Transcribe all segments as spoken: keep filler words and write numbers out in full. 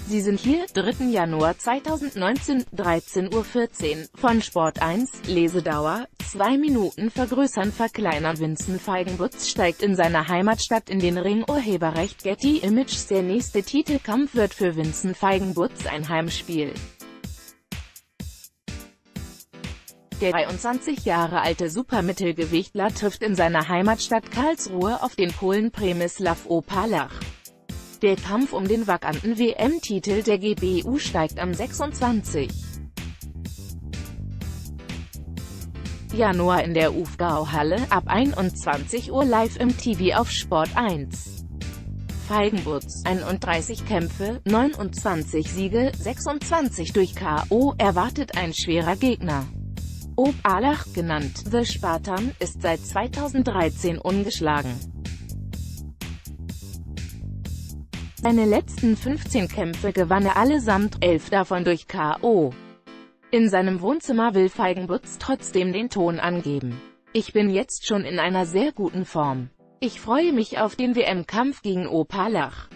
Sie sind hier, dritten Januar zweitausendneunzehn, dreizehn Uhr vierzehn, von Sport eins, Lesedauer, zwei Minuten vergrößern verkleinern. Vincent Feigenbutz steigt in seiner Heimatstadt in den Ring. Urheberrecht Getty Images. Der nächste Titelkampf wird für Vincent Feigenbutz ein Heimspiel. Der dreiundzwanzig Jahre alte Supermittelgewichtler trifft in seiner Heimatstadt Karlsruhe auf den Polen Przemysław Opałach. Der Kampf um den vakanten W M-Titel der G B U steigt am sechsundzwanzigsten Januar in der Ufgau-Halle, ab einundzwanzig Uhr live im T V auf Sport eins. Feigenbutz, einunddreißig Kämpfe, neunundzwanzig Siege, sechsundzwanzig durch K O, erwartet ein schwerer Gegner. Opałach, genannt The Spartan, ist seit zweitausenddreizehn ungeschlagen. Seine letzten fünfzehn Kämpfe gewann er allesamt, elf davon durch K O In seinem Wohnzimmer will Feigenbutz trotzdem den Ton angeben. Ich bin jetzt schon in einer sehr guten Form. Ich freue mich auf den W M-Kampf gegen Opałach.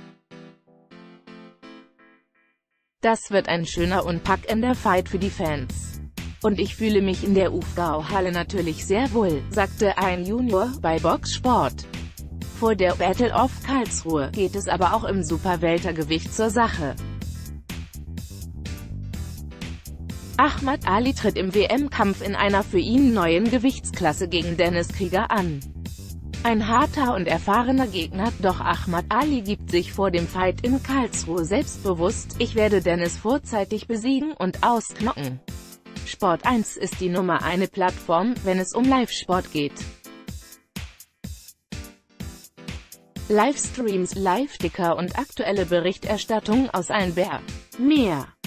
Das wird ein schöner und packender Fight für die Fans. Und ich fühle mich in der Ufgau-Halle natürlich sehr wohl, sagte ein Junior bei Boxsport. Vor der Battle of Karlsruhe geht es aber auch im Superweltergewicht zur Sache. Ahmad Ali tritt im W M-Kampf in einer für ihn neuen Gewichtsklasse gegen Dennis Krieger an. Ein harter und erfahrener Gegner, doch Ahmad Ali gibt sich vor dem Fight in Karlsruhe selbstbewusst: Ich werde Dennis vorzeitig besiegen und ausknocken. Sport eins ist die Nummer eine Plattform, wenn es um Live-Sport geht. Livestreams, Live-Ticker und aktuelle Berichterstattung aus allen Bär. Mehr